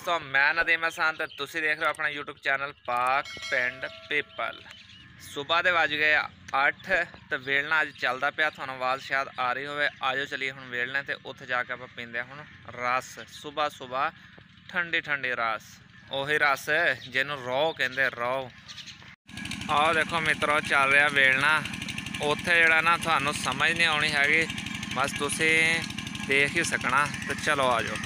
दोस्तों, मैं नदीम हसन तो तुसी देख रहे हो अपना यूट्यूब चैनल पाक पेंड पीपल। सुबह के वज गए 8 तो वेलना अज चलता पाया, थानू आवाज़ शायद आ रही हो। आजो चलिए हूँ वेलने तो उत्थे जाके आप पींदे हूँ रस। सुबह सुबह ठंडी ठंडी रस, उही रस जिन्हों रो कहते रो। आओ देखो मित्रों, चल रहा वेलना। उत्थे जड़ा ना थानू समझ नहीं आनी हैगी, बस तुसी देख ही सकना। तो चलो आ जाओ।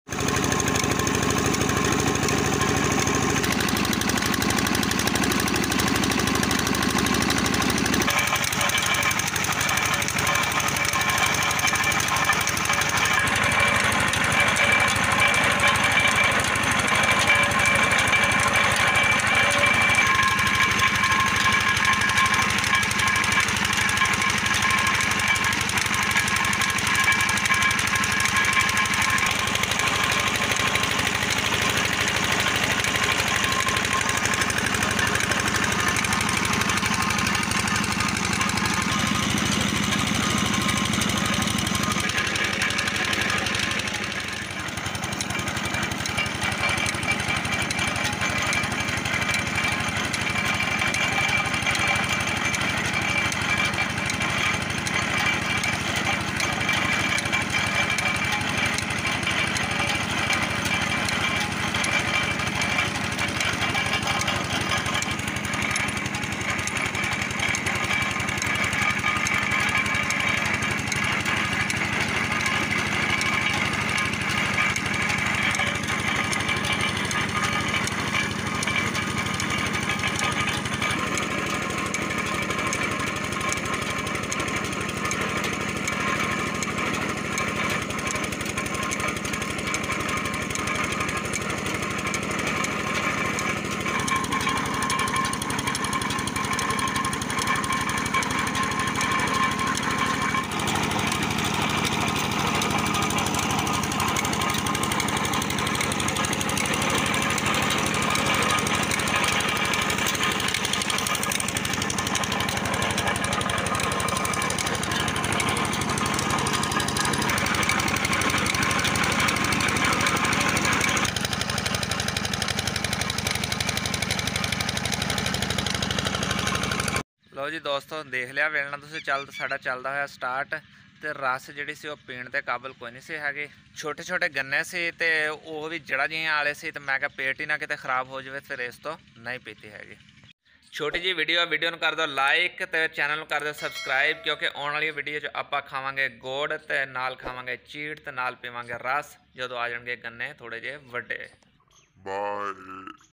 लो जी दोस्तों, देख लिया वेलना तुसीं चल साडा चलदा होया स्टार्ट। तो रस जिहड़ी सी पीण दे काबल कोई नहीं सी हैगी। छोटे छोटे गन्ने सी ते वो भी जड़ा जिहियां आले सी, तो मैं क्या पेट ही ना किते खराब हो जाए, फिर इस तो नहीं पीती हैगी। छोटी जी वीडियो नूं कर दो लाइक, तो चैनल नूं कर दो सबसक्राइब, क्योंकि आने वाली वीडियो च आपां खावांगे गुड़ ते नाल खावांगे चीट ते नाल पीवांगे रस, जदों आ जाणगे गन्ने थोड़े जे वड्डे। बाय।